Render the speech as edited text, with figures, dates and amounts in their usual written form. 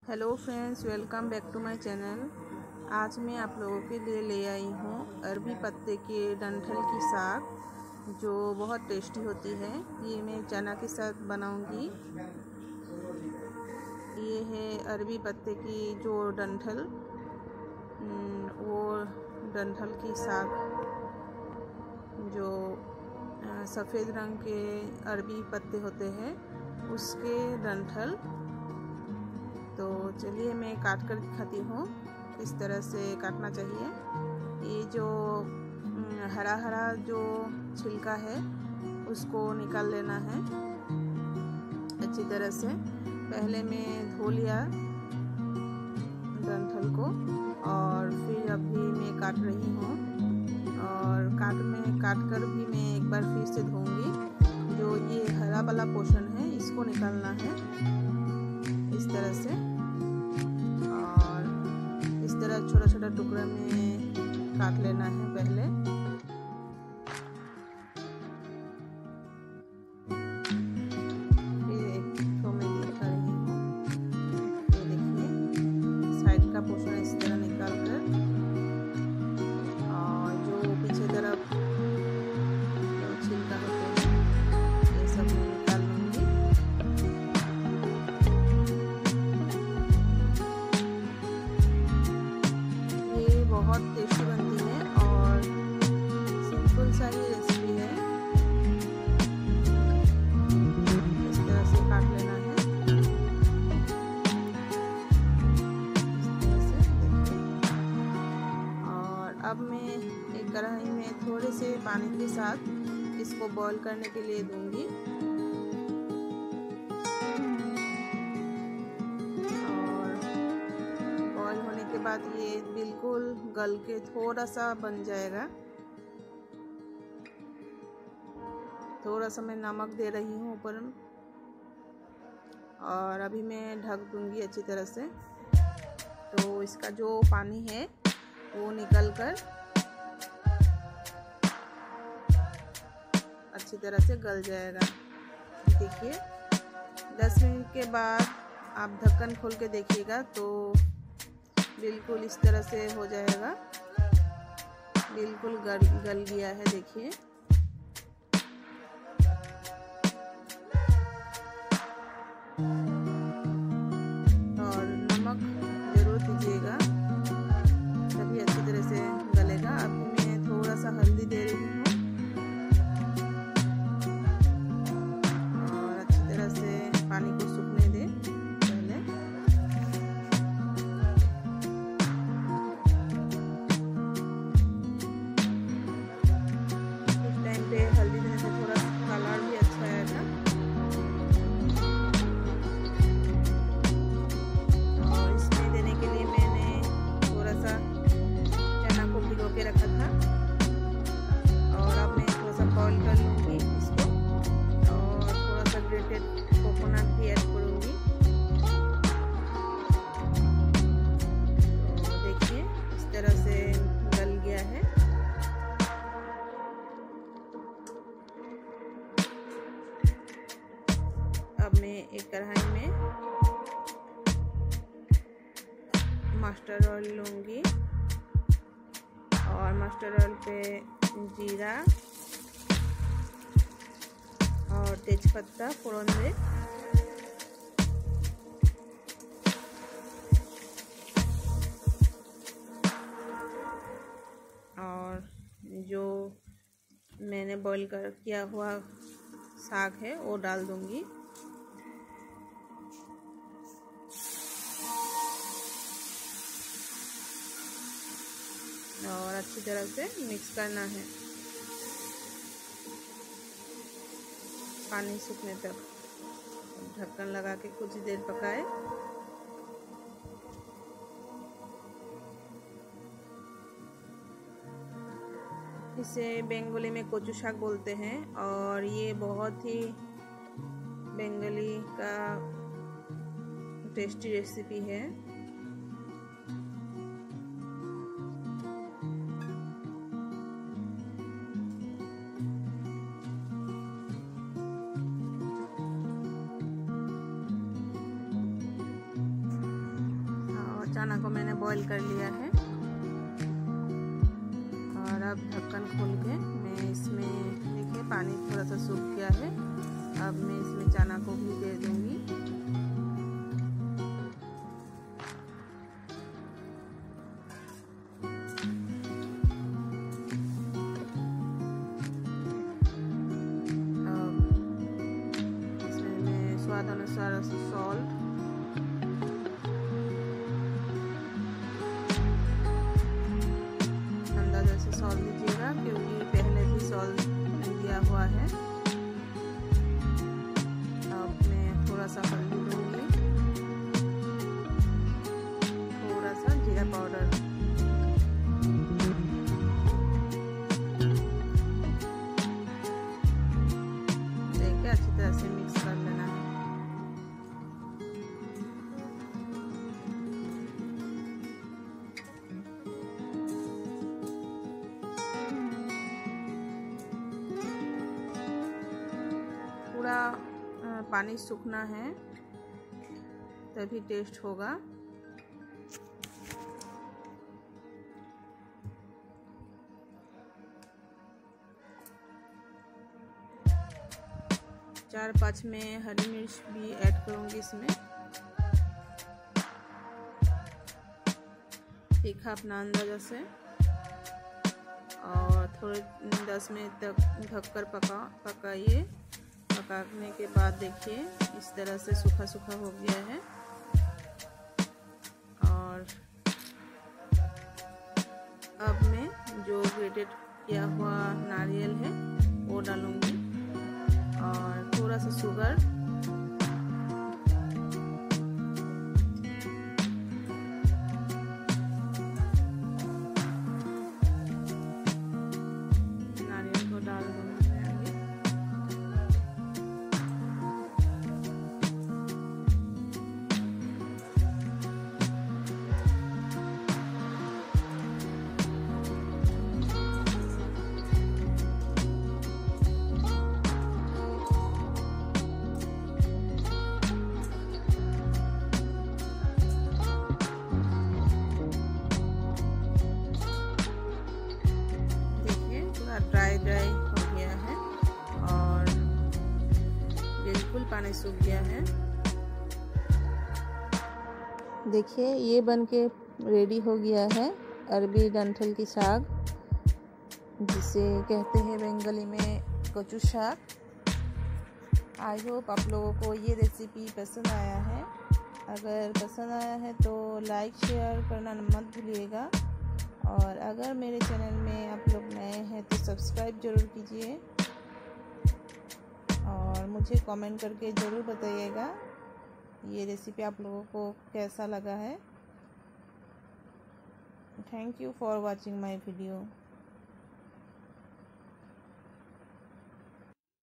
Hello friends, welcome back to my channel. आज मैं आप लोगों के लिए ले आई हूँ अरबी पत्ते के डंठल की साग, जो बहुत टेस्टी होती है। ये मैं चना के साथ बनाऊंगी। ये है अरबी पत्ते की जो डंठल, वो डंठल की साग, जो सफ़ेद रंग के अरबी पत्ते होते हैं उसके डंठल। तो चलिए मैं काट कर दिखाती हूँ इस तरह से काटना चाहिए। ये जो हरा हरा जो छिलका है उसको निकाल लेना है अच्छी तरह से। पहले मैं धो लिया डंठल को और फिर अभी मैं काट रही हूँ, और काट कर भी मैं एक बार फिर से धोऊंगी। जो ये हरा वाला पोर्शन है इसको निकालना है इस तरह से, और इस तरह छोटा छोटा टुकड़ा में काट लेना है पहले। फिर एक तो मैं दिखा रही हूँ, ये देखिए साइड का पोर्शन इस तरह निकाल कर, और जो पीछे तरफ जो छिलका होते हैं ये सब मैं निकाल लूँगी। बहुत टेस्टी बनती है और सिंपल सा ही रेसिपी है। इस तरह से काट लेना है, इस तरह से देखिए। और अब मैं एक कढ़ाई में थोड़े से पानी के साथ इसको बॉईल करने के लिए दूंगी। के बाद ये बिल्कुल गल के थोड़ा सा बन जाएगा। थोड़ा सा मैं नमक दे रही हूँ ऊपर, और अभी मैं ढक दूंगी अच्छी तरह से। तो इसका जो पानी है वो निकल कर अच्छी तरह से गल जाएगा। देखिए 10 मिनट के बाद आप ढक्कन खोल के देखिएगा तो बिल्कुल इस तरह से हो जाएगा, बिल्कुल गल गया है। देखिए और नमक जरूर दीजिएगा तभी अच्छी तरह से गलेगा। अभी मैं थोड़ा सा हल्दी दे रही हूँ और अच्छी तरह से पानी को सूखने दे पहले। हल्दी देने से थोड़ा कलर भी अच्छा आएगा। और इसमें देने के लिए मैंने थोड़ा सा चना को भिगो के रखा था, और अब मैं थोड़ा सा बॉईल कर लूँगी इसको, और थोड़ा सा ग्रेटेड कोकोनट भी ऐड करूँगी। तो देखिए इस तरह से गल गया है। अब मैं एक कढ़ाई में मस्टर्ड ऑयल लूँगी, और मस्टर्ड ऑयल पे जीरा और तेजपत्ता फोड़न दे, और जो मैंने बॉईल कर किया हुआ साग है वो डाल दूँगी। और अच्छी तरह से मिक्स करना है पानी सूखने तक। ढक्कन लगा के कुछ देर पकाए। इसे बंगाली में कोचू शाक बोलते हैं, और ये बहुत ही बंगाली का टेस्टी रेसिपी है। खाना को मैंने बॉईल कर लिया है और अब ढक्कन खोल के मैं इसमें, देखिए पानी थोड़ा सा सूख गया है। अब मैं इसमें चना को भी दे दूंगी। अब इसमें मैं स्वाद अनुसार सॉल्ट, अंदाजा से सॉल्ट दीजिएगा क्योंकि पहले भी सॉल्ट दिया हुआ है। अब मैं थोड़ा सा हल्दी दूंगी, थोड़ा सा जीरा पाउडर, देखिए अच्छी तरह से मिक्स कर लेना है। पूरा पानी सूखना है तभी टेस्ट होगा। चार पाँच में हरी मिर्च भी ऐड करूंगी इसमें। तीखा अपना अंदाजा से, और थोड़े 10 मिनट तक ढककर पकाइए। पकाने के बाद देखिए इस तरह से सूखा सूखा हो गया है। और अब मैं जो ग्रेटेड किया हुआ नारियल है वो डालूंगी और थोड़ा सा शुगर, नारियल को डाल दूंगी। ड्राई हो गया है और बिल्कुल पानी सूख गया है। देखिए ये बनके रेडी हो गया है अरबी डंठल की साग, जिसे कहते हैं बंगाली में कचू साग। आई होप आप लोगों को ये रेसिपी पसंद आया है। अगर पसंद आया है तो लाइक शेयर करना मत भूलिएगा, और अगर मेरे चैनल में आप लोग नए हैं तो सब्सक्राइब ज़रूर कीजिए और मुझे कमेंट करके ज़रूर बताइएगा ये रेसिपी आप लोगों को कैसा लगा है। Thank you for watching my video.